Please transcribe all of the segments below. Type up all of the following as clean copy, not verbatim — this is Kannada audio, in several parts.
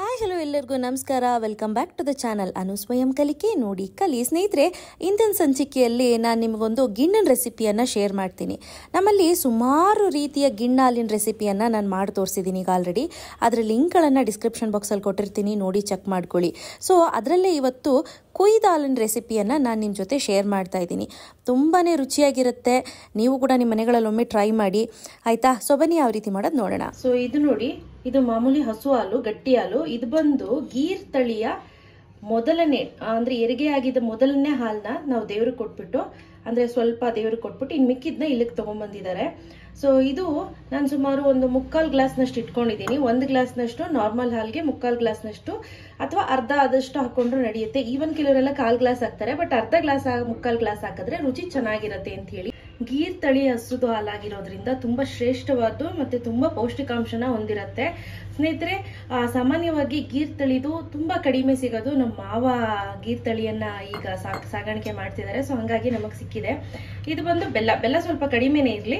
ಹಾಯ್ ಹಲೋ ಎಲ್ಲರಿಗೂ ನಮಸ್ಕಾರ. Welcome back to the channel Anu ಸ್ವಯಂ ಕಲಿಕೆ ನೋಡಿ ಕಲಿ. ಸ್ನೇಹಿತರೆ, ಇಂದಿನ ಸಂಚಿಕೆಯಲ್ಲಿ ನಾನು ನಿಮಗೊಂದು ಗಿಣ್ಣನ ರೆಸಿಪಿಯನ್ನು ಶೇರ್ ಮಾಡ್ತೀನಿ. ನಮ್ಮಲ್ಲಿ ಸುಮಾರು ರೀತಿಯ ಗಿಣ್ಣ ಹಾಲಿನ ರೆಸಿಪಿಯನ್ನು ನಾನು ಮಾಡಿ ತೋರಿಸಿದ್ದೀನಿ ಈಗ ಆಲ್ರೆಡಿ. ಅದರ ಲಿಂಕ್ಗಳನ್ನು ಡಿಸ್ಕ್ರಿಪ್ಷನ್ ಬಾಕ್ಸಲ್ಲಿ ಕೊಟ್ಟಿರ್ತೀನಿ, ನೋಡಿ ಚೆಕ್ ಮಾಡ್ಕೊಳ್ಳಿ. ಸೊ ಅದರಲ್ಲೇ ಇವತ್ತು ಕುಯ್ದ ಹಾಲಿನ ರೆಸಿಪಿಯನ್ನು ನಾನು ನಿಮ್ಮ ಜೊತೆ ಶೇರ್ ಮಾಡ್ತಾ ಇದ್ದೀನಿ. ತುಂಬಾ ರುಚಿಯಾಗಿರುತ್ತೆ. ನೀವು ಕೂಡ ನಿಮ್ಮ ಮನೆಗಳಲ್ಲಿ ಒಮ್ಮೆ ಟ್ರೈ ಮಾಡಿ, ಆಯಿತಾ? ಸೊ ಬನ್ನಿ ಯಾವ ರೀತಿ ಮಾಡೋದು ನೋಡೋಣ. ಸೊ ಇದು ನೋಡಿ, ಇದು ಮಾಮೂಲಿ ಹಸು ಹಾಲು, ಗಟ್ಟಿ ಹಾಲು. ಇದು ಬಂದು ಗೀರ್ ತಳಿಯ ಮೊದಲನೇ ಅಂದ್ರೆ ಹೆರಿಗೆ ಆಗಿದ್ದ ಮೊದಲನೇ ಹಾಲನ್ನ ನಾವು ದೇವ್ರಿಗೆ ಕೊಟ್ಬಿಟ್ಟು, ಅಂದ್ರೆ ಸ್ವಲ್ಪ ದೇವ್ರಿಗೆ ಕೊಟ್ಬಿಟ್ಟು ಇನ್ ಮಿಕ್ಕಿದ್ನ ಇಲ್ಲಿಗೆ ತಗೊಂಡ್ಬಂದಿದ್ದಾರೆ. ಸೊ ಇದು ನಾನು ಸುಮಾರು ಒಂದು 3/4 ಗ್ಲಾಸ್ನಷ್ಟು ಇಟ್ಕೊಂಡಿದ್ದೀನಿ. 1 ಗ್ಲಾಸ್ನಷ್ಟು ನಾರ್ಮಲ್ ಹಾಲ್ಗೆ 3/4 ಗ್ಲಾಸ್ನಷ್ಟು ಅಥವಾ ಅರ್ಧ ಆದಷ್ಟು ಹಾಕೊಂಡ್ರು ನಡೆಯುತ್ತೆ. ಈವನ್ ಕೆಲವರೆಲ್ಲ 1/4 ಗ್ಲಾಸ್ ಹಾಕ್ತಾರೆ, ಬಟ್ ಅರ್ಧ ಗ್ಲಾಸ್ 3/4 ಗ್ಲಾಸ್ ಹಾಕಿದ್ರೆ ರುಚಿ ಚೆನ್ನಾಗಿರತ್ತೆ ಅಂತ ಹೇಳಿ. ಗೀರ್ ತಳಿ ಹಸುದು ಹಾಲಾಗಿರೋದ್ರಿಂದ ತುಂಬಾ ಶ್ರೇಷ್ಠವಾದ್ದು ಮತ್ತೆ ತುಂಬಾ ಪೌಷ್ಟಿಕಾಂಶನ ಹೊಂದಿರತ್ತೆ. ಸ್ನೇಹಿತರೆ, ಸಾಮಾನ್ಯವಾಗಿ ಗೀರ್ ತಳಿದು ತುಂಬಾ ಕಡಿಮೆ ಸಿಗೋದು. ನಮ್ಮ ಮಾವ ಗೀರ್ ತಳಿಯನ್ನ ಈಗ ಸಾಗಾಣಿಕೆ ಮಾಡ್ತಿದ್ದಾರೆ, ಸೊ ಹಂಗಾಗಿ ನಮಗ್ ಸಿಕ್ಕಿದೆ. ಇದು ಬಂದು ಬೆಲ್ಲ ಸ್ವಲ್ಪ ಕಡಿಮೆನೇ ಇರ್ಲಿ.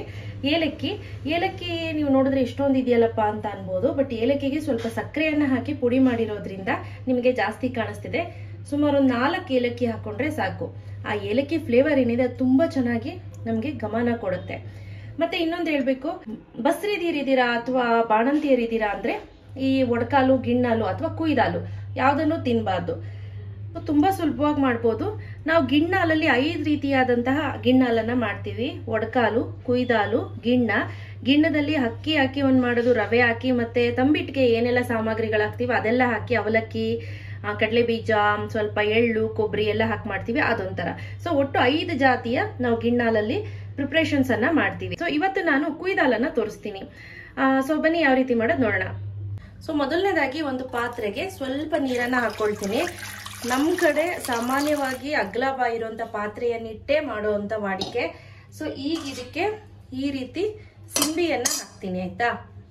ಏಲಕ್ಕಿ ನೀವು ನೋಡಿದ್ರೆ ಇಷ್ಟೊಂದು ಇದೆಯಲ್ಲಪ್ಪ ಅಂತ ಅನ್ಬೋದು, ಬಟ್ ಏಲಕ್ಕಿಗೆ ಸ್ವಲ್ಪ ಸಕ್ಕರೆಯನ್ನ ಹಾಕಿ ಪುಡಿ ಮಾಡಿರೋದ್ರಿಂದ ನಿಮಗೆ ಜಾಸ್ತಿ ಕಾಣಿಸ್ತಿದೆ. ಸುಮಾರು 4 ಏಲಕ್ಕಿ ಹಾಕೊಂಡ್ರೆ ಸಾಕು. ಆ ಏಲಕ್ಕಿ ಫ್ಲೇವರ್ ಏನಿದೆ ಅದು ತುಂಬಾ ಚೆನ್ನಾಗಿ ನಮ್ಗೆ ಗಮನ ಕೊಡುತ್ತೆ. ಮತ್ತೆ ಇನ್ನೊಂದು ಹೇಳ್ಬೇಕು, ಬಸ್ರಿದೀರಿದ್ದೀರಾ ಅಥವಾ ಬಾಣಂತಿಯರಿದ್ದೀರಾ ಅಂದ್ರೆ ಈ ಒಡಕಾಲು, ಗಿಣ್ಣಾಲು ಅಥವಾ ಕುಯ್ದಾಲು ಯಾವ್ದನ್ನು ತಿನ್ಬಾರ್ದು. ತುಂಬಾ ಸುಲಭವಾಗಿ ಮಾಡ್ಬೋದು. ನಾವು ಗಿಣ್ಣಾಲಲ್ಲಿ 5 ರೀತಿಯಾದಂತಹ ಗಿಣ್ಣಾಲನ್ನ ಮಾಡ್ತೀವಿ: ಒಡಕಾಲು, ಕುಯ್ದಾಲು, ಗಿಣ್ಣದಲ್ಲಿ ಅಕ್ಕಿ ಹಾಕಿ ಒಂದ್ ಮಾಡೋದು, ರವೆ ಹಾಕಿ, ಮತ್ತೆ ತಂಬಿಟ್ಟಿಗೆ ಏನೆಲ್ಲ ಸಾಮಗ್ರಿಗಳು ಹಾಕ್ತಿವಿ ಅದೆಲ್ಲ ಹಾಕಿ, ಅವಲಕ್ಕಿ, ಕಡಲೆ ಬೀಜ, ಸ್ವಲ್ಪ ಎಳ್ಳು, ಕೊಬ್ಬರಿ ಎಲ್ಲ ಹಾಕಿ ಮಾಡ್ತೀವಿ, ಅದೊಂಥರ. ಸೊ ಒಟ್ಟು 5 ಜಾತಿಯ ನಾವು ಗಿಣ್ಣಾಲಲ್ಲಿ ಪ್ರಿಪ್ರೇಷನ್ಸ್ ಅನ್ನ ಮಾಡ್ತೀವಿ. ಸೊ ಇವತ್ತು ನಾನು ಕುಯ್ದಾಲನ್ನ ತೋರಿಸ್ತೀನಿ. ಸೊ ಬನ್ನಿ ಯಾವ ರೀತಿ ಮಾಡೋದು ನೋಡೋಣ. ಸೊ ಮೊದಲನೇದಾಗಿ ಒಂದು ಪಾತ್ರೆಗೆ ಸ್ವಲ್ಪ ನೀರನ್ನ ಹಾಕೊಳ್ತೀನಿ. ನಮ್ ಕಡೆ ಸಾಮಾನ್ಯವಾಗಿ ಅಗ್ಲ ಬಾಯಿ ಇರುವಂತ ಪಾತ್ರೆಯನ್ನಿಟ್ಟೆ ಮಾಡುವಂತ ವಾಡಿಕೆ. ಸೊ ಈಗ ಇದಕ್ಕೆ ಈ ರೀತಿ ಸಿಂಬಿಯನ್ನ ಹಾಕ್ತೀನಿ, ಆಯ್ತಾ?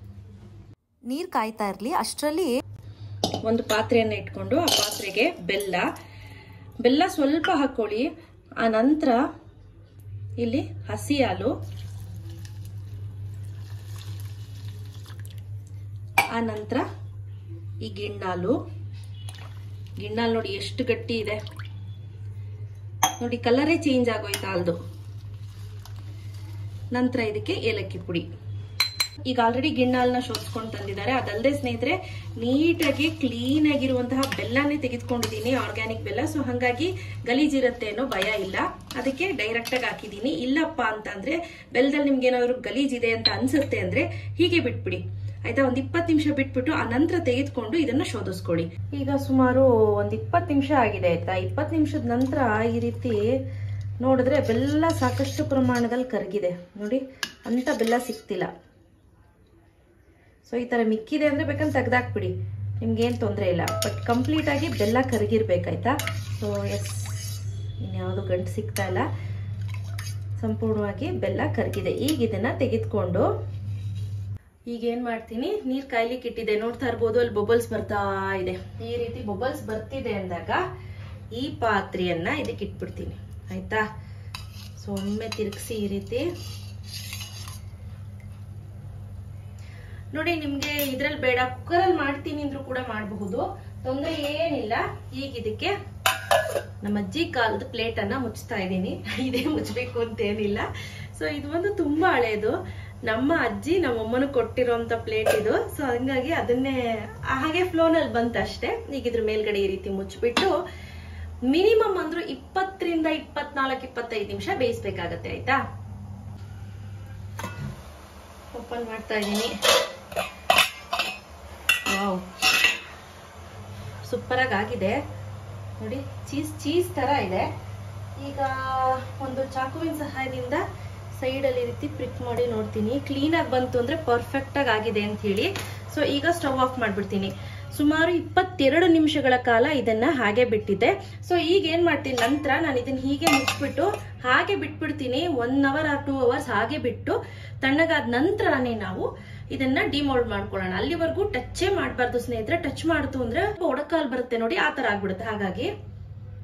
ನೀರ್ ಕಾಯ್ತಾ ಇರ್ಲಿ ಅಷ್ಟರಲ್ಲಿ ಒಂದು ಪಾತ್ರೆಯನ್ನ ಇಟ್ಕೊಂಡು ಆ ಪಾತ್ರೆಗೆ ಬೆಲ್ಲ ಸ್ವಲ್ಪ ಹಾಕೊಳ್ಳಿ. ಆ ನಂತರ ಇಲ್ಲಿ ಹಸಿ ಹಾಲು, ಆ ನಂತರ ಈ ಗಿಣ್ಣಾಲು ನೋಡಿ ಎಷ್ಟು ಗಟ್ಟಿ ಇದೆ ನೋಡಿ, ಕಲರೇ ಚೇಂಜ್ ಆಗೋಯ್ತು ಹಾಲ್ದು. ನಂತರ ಇದಕ್ಕೆ ಏಲಕ್ಕಿ ಪುಡಿ. ಈಗ ಆಲ್ರೆಡಿ ಗಿಣ್ಣಾಲ್ನ ಶೋಧಿಸ್ಕೊಂಡು ತಂದಿದ್ದಾರೆ. ಅದಲ್ಲದೆ ಸ್ನೇಹಿತರೆ, ನೀಟಾಗಿ ಕ್ಲೀನ್ ಆಗಿರುವಂತಹ ಬೆಲ್ಲನೇ ತೆಗೆದುಕೊಂಡಿದ್ದೀನಿ, ಆರ್ಗ್ಯಾನಿಕ್ ಬೆಲ್ಲ. ಸೊ ಹಂಗಾಗಿ ಗಲೀಜಿರತ್ತೆ ಅನ್ನೋ ಭಯ ಇಲ್ಲ, ಅದಕ್ಕೆ ಡೈರೆಕ್ಟ್ ಆಗಿ ಹಾಕಿದ್ದೀನಿ. ಇಲ್ಲಪ್ಪ ಅಂತಂದ್ರೆ ಬೆಲ್ಲದಲ್ಲಿ ನಿಮ್ಗೆ ಏನಾದ್ರು ಗಲೀಜಿದೆ ಅಂತ ಅನ್ಸುತ್ತೆ ಅಂದ್ರೆ ಹೀಗೆ ಬಿಟ್ಬಿಡಿ, ಆಯ್ತಾ? ಒಂದ್ 20 ನಿಮಿಷ ಬಿಟ್ಬಿಟ್ಟು ಆ ನಂತರ ತೆಗೆದುಕೊಂಡು ಇದನ್ನ ಶೋಧಿಸ್ಕೊಳ್ಳಿ. ಈಗ ಸುಮಾರು ಒಂದ್ 20 ನಿಮಿಷ ಆಗಿದೆ, ಆಯ್ತಾ? 20 ನಿಮಿಷದ ನಂತರ ಈ ರೀತಿ ನೋಡಿದ್ರೆ ಬೆಲ್ಲ ಸಾಕಷ್ಟು ಪ್ರಮಾಣದಲ್ಲಿ ಕರಗಿದೆ ನೋಡಿ, ಅಂತ ಬೆಲ್ಲ ಸಿಕ್ತಿಲ್ಲ. ಸೊ ಈ ತರ ಮಿಕ್ಕಿದೆ ಅಂದ್ರೆ ಬೇಕಂತ ತೆಗ್ದಾಕ್ಬಿಡಿ, ನಿಮ್ಗೇನ್ ತೊಂದರೆ ಇಲ್ಲ. ಬಟ್ ಕಂಪ್ಲೀಟ್ ಆಗಿ ಬೆಲ್ಲ ಕರಗಿರ್ಬೇಕಾಯ್ತಾ? ಸೊ ಎಸ್, ಇನ್ಯಾವುದು ಗಂಟು ಸಿಗ್ತಾ ಇಲ್ಲ, ಸಂಪೂರ್ಣವಾಗಿ ಬೆಲ್ಲ ಕರಗಿದೆ. ಈಗ ಇದನ್ನ ತೆಗೆದುಕೊಂಡು ಈಗ ಏನ್ ಮಾಡ್ತೀನಿ, ನೀರ್ ಕಾಯ್ಲಿಕ್ಕೆ ಇಟ್ಟಿದೆ, ನೋಡ್ತಾ ಇರ್ಬೋದು ಅಲ್ಲಿ ಬಬಲ್ಸ್ ಬರ್ತಾ ಇದೆ. ಈ ರೀತಿ ಬಬಲ್ಸ್ ಬರ್ತಿದೆ ಅಂದಾಗ ಈ ಪಾತ್ರೆಯನ್ನ ಇದಕ್ಕೆ ಇಟ್ಬಿಡ್ತೀನಿ, ಆಯ್ತಾ? ಸೊ ಒಮ್ಮೆ ತಿರುಗಿಸಿ ಈ ರೀತಿ ನೋಡಿ. ನಿಮ್ಗೆ ಇದ್ರಲ್ಲಿ ಬೇಡ, ಕುಕ್ಕರಲ್ಲಿ ಮಾಡ್ತೀನಿ ಅಂದ್ರೂ ಕೂಡ ಮಾಡಬಹುದು, ತೊಂದರೆ ಏನಿಲ್ಲ. ಈಗ ಇದಕ್ಕೆ ನಮ್ಮ ಅಜ್ಜಿ ಕಾಲದ ಪ್ಲೇಟ್ ಅನ್ನ ಮುಚ್ತಾ ಇದ್ದೀನಿ. ಇದೇ ಮುಚ್ಚಬೇಕು ಅಂತ ಏನಿಲ್ಲ. ಸೊ ಇದು ಒಂದು ತುಂಬಾ ಹಳೇದು, ನಮ್ಮ ಅಜ್ಜಿ ನಮ್ಮಮ್ಮನ ಕೊಟ್ಟಿರೋಂತ ಪ್ಲೇಟ್ ಇದು. ಸೊ ಹಂಗಾಗಿ ಅದನ್ನೇ ಹಾಗೆ ಫ್ಲೋನಲ್ಲಿ ಬಂತಷ್ಟೇ. ಈಗ ಇದ್ರ ಮೇಲ್ಗಡೆ ಈ ರೀತಿ ಮುಚ್ಚಿಬಿಟ್ಟು ಮಿನಿಮಮ್ ಅಂದ್ರೂ 20 ರಿಂದ 24-25 ನಿಮಿಷ ಬೇಯಿಸ್ಬೇಕಾಗತ್ತೆ, ಆಯ್ತಾ? ಓಪನ್ ಮಾಡ್ತಾ ಇದ್ದೀನಿ. ವಾವ್, ಸೂಪರ್ ಆಗಿದೆ ನೋಡಿ, ಚೀಸ್ ತರ ಇದೆ. ಈಗ ಒಂದು ಚಾಕುವಿನ ಸಹಾಯದಿಂದ ಸೈಡ್ ಅಲ್ಲಿ ರೀತಿ ಪ್ರಿಕ್ ಮಾಡಿ ನೋಡ್ತೀನಿ, ಕ್ಲೀನ್ ಆಗಿ ಬಂತು ಅಂದ್ರೆ ಪರ್ಫೆಕ್ಟ್ ಆಗಿದೆ ಅಂತ ಹೇಳಿ. ಸೊ ಈಗ ಸ್ಟವ್ ಆಫ್ ಮಾಡ್ಬಿಡ್ತೀನಿ. ಸುಮಾರು 22 ನಿಮಿಷಗಳ ಕಾಲ ಇದನ್ನ ಹಾಗೆ ಬಿಟ್ಟಿದ್ದೆ. ಸೊ ಈಗ ಏನ್ ಮಾಡ್ತೀನಿ, ನಂತರ ನಾನು ಇದನ್ನ ಹೀಗೆ ಮುಚ್ಚಿಬಿಟ್ಟು ಹಾಗೆ ಬಿಟ್ಬಿಡ್ತೀನಿ. 1 ಅವರ್ or 2 ಅವರ್ಸ್ ಹಾಗೆ ಬಿಟ್ಟು ತಣ್ಣಗಾದ ನಂತರನೇ ನಾವು ಇದನ್ನ ಡಿಮೋಲ್ಡ್ ಮಾಡ್ಕೊಳ್ಳೋಣ. ಅಲ್ಲಿವರೆಗೂ ಟಚ್ಚೇ ಮಾಡಬಾರ್ದು ಸ್ನೇಹಿತರೆ. ಟಚ್ ಮಾಡ್ತು ಅಂದ್ರೆ ಒಡಕಾಲ್ ಬರುತ್ತೆ ನೋಡಿ, ಆ ತರ ಆಗ್ಬಿಡುತ್ತೆ. ಹಾಗಾಗಿ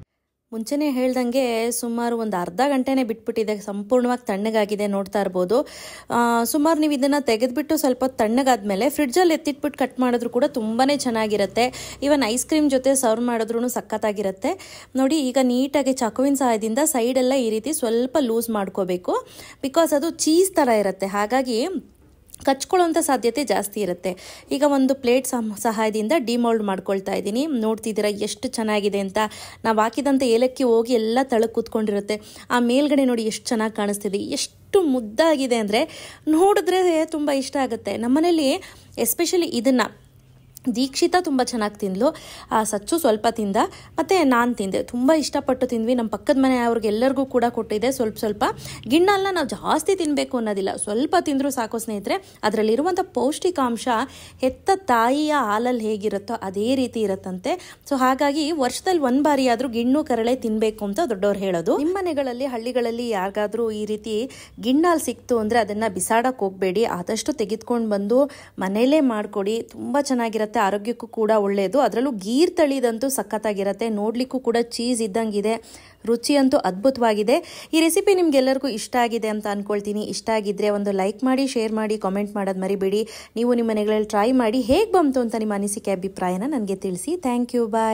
ಮುಂಚೆನೇ ಹೇಳ್ದಂಗೆ ಸುಮಾರು ಒಂದು ಅರ್ಧ ಗಂಟೆನೇ ಬಿಟ್ಬಿಟ್ಟಿದೆ, ಸಂಪೂರ್ಣವಾಗಿ ತಣ್ಣಗಾಗಿದೆ ನೋಡ್ತಾ ಇರ್ಬೋದು. ಸುಮಾರು ನೀವು ಇದನ್ನು ತೆಗೆದುಬಿಟ್ಟು ಸ್ವಲ್ಪ ತಣ್ಣಗಾದ್ಮೇಲೆ ಫ್ರಿಡ್ಜಲ್ಲಿ ಎತ್ತಿಟ್ಬಿಟ್ಟು ಕಟ್ ಮಾಡಿದ್ರು ಕೂಡ ತುಂಬಾ ಚೆನ್ನಾಗಿರುತ್ತೆ. ಈವನ್ ಐಸ್ ಕ್ರೀಮ್ ಜೊತೆ ಸರ್ವ್ ಮಾಡಿದ್ರೂ ಸಖತ್ತಾಗಿರುತ್ತೆ. ನೋಡಿ, ಈಗ ನೀಟಾಗಿ ಚಾಕುವಿನ ಸಹಾಯದಿಂದ ಸೈಡೆಲ್ಲ ಈ ರೀತಿ ಸ್ವಲ್ಪ ಲೂಸ್ ಮಾಡ್ಕೋಬೇಕು. ಬಿಕಾಸ್ ಅದು ಚೀಸ್ ಥರ ಇರುತ್ತೆ, ಹಾಗಾಗಿ ಕಚ್ಕೊಳ್ಳೋಂಥ ಸಾಧ್ಯತೆ ಜಾಸ್ತಿ ಇರುತ್ತೆ. ಈಗ ಒಂದು ಪ್ಲೇಟ್ ಸಹಾಯದಿಂದ ಡಿಮೋಲ್ಡ್ ಮಾಡ್ಕೊಳ್ತಾ ಇದ್ದೀನಿ. ನೋಡ್ತಿದ್ದೀರಾ ಎಷ್ಟು ಚೆನ್ನಾಗಿದೆ ಅಂತ. ನಾವು ಹಾಕಿದಂಥ ಏಲಕ್ಕಿ ಹೋಗಿ ಎಲ್ಲ ತಳಕ್ಕೆ ಕೂತ್ಕೊಂಡಿರುತ್ತೆ. ಆ ಮೇಲ್ಗಡೆ ನೋಡಿ ಎಷ್ಟು ಚೆನ್ನಾಗಿ ಕಾಣಿಸ್ತಿದೆ, ಎಷ್ಟು ಮುದ್ದಾಗಿದೆ ಅಂದರೆ ನೋಡಿದ್ರೆ ತುಂಬ ಇಷ್ಟ ಆಗುತ್ತೆ. ನಮ್ಮನೇಲಿ ಎಸ್ಪೆಷಲಿ ಇದನ್ನು ದೀಕ್ಷಿತ ತುಂಬ ಚೆನ್ನಾಗಿ ತಿಂದ್ಲು, ಸಚ್ಚು ಸ್ವಲ್ಪ ತಿಂದ, ಮತ್ತು ನಾನು ತಿಂದೆ. ತುಂಬ ಇಷ್ಟಪಟ್ಟು ತಿಂದ್ವಿ. ನಮ್ಮ ಪಕ್ಕದ ಮನೆ ಅವ್ರಿಗೆಲ್ಲರಿಗೂ ಕೂಡ ಕೊಟ್ಟಿದ್ದೆ ಸ್ವಲ್ಪ. ಗಿಣ್ಣೆಲ್ಲ ನಾವು ಜಾಸ್ತಿ ತಿನ್ನಬೇಕು ಅನ್ನೋದಿಲ್ಲ, ಸ್ವಲ್ಪ ತಿಂದರೂ ಸಾಕು ಸ್ನೇಹಿತರೆ. ಅದರಲ್ಲಿರುವಂಥ ಪೌಷ್ಟಿಕಾಂಶ ಹೆತ್ತ ತಾಯಿಯ ಹಾಲಲ್ಲಿ ಹೇಗಿರುತ್ತೋ ಅದೇ ರೀತಿ ಇರುತ್ತಂತೆ. ಸೊ ಹಾಗಾಗಿ ವರ್ಷದಲ್ಲಿ ಒಂದು ಬಾರಿ ಆದರೂ ಗಿಣ್ಣು ಕರಳೆ ತಿನ್ನಬೇಕು ಅಂತ ದೊಡ್ಡವ್ರು ಹೇಳೋದು. ನಿಮ್ಮ ಮನೆಗಳಲ್ಲಿ, ಹಳ್ಳಿಗಳಲ್ಲಿ ಯಾರಿಗಾದರೂ ಈ ರೀತಿ ಗಿಣ್ಣಾಲ್ ಸಿಕ್ತು ಅಂದರೆ ಅದನ್ನು ಬಿಸಾಡಕ್ಕೆ ಹೋಗಬೇಡಿ. ಆದಷ್ಟು ತೆಗೆದುಕೊಂಡು ಬಂದು ಮನೆಯಲ್ಲೇ ಮಾಡಿಕೊಡಿ, ತುಂಬ ಚೆನ್ನಾಗಿರುತ್ತೆ. ಆರೋಗ್ಯಕ್ಕೂ ಕೂಡ ಒಳ್ಳೆಯದು. ಅದರಲ್ಲೂ ಗೀರ್ ತಳಿದಂತೂ ಸಖತ್ತಾಗಿರುತ್ತೆ. ನೋಡ್ಲಿಕ್ಕೂ ಕೂಡ ಚೀಸ್ ಇದ್ದಂಗಿದೆ, ರುಚಿ ಅಂತೂ ಅದ್ಭುತವಾಗಿದೆ. ಈ ರೆಸಿಪಿ ನಿಮ್ಗೆಲ್ಲರಿಗೂ ಇಷ್ಟ ಆಗಿದೆ ಅಂತ ಅನ್ಕೊಳ್ತೀನಿ. ಇಷ್ಟ ಆಗಿದ್ರೆ ಒಂದು ಲೈಕ್ ಮಾಡಿ, ಶೇರ್ ಮಾಡಿ, ಕಾಮೆಂಟ್ ಮಾಡೋದು ಮರಿಬೇಡಿ. ನೀವು ನಿಮ್ಮ ಮನೆಗಳಲ್ಲಿ ಟ್ರೈ ಮಾಡಿ ಹೇಗೆ ಬಂತು ಅಂತ ನಿಮ್ಮ ಅನಿಸಿಕೆ ಅಭಿಪ್ರಾಯನ ನನಗೆ ತಿಳಿಸಿ. Thank you, bye.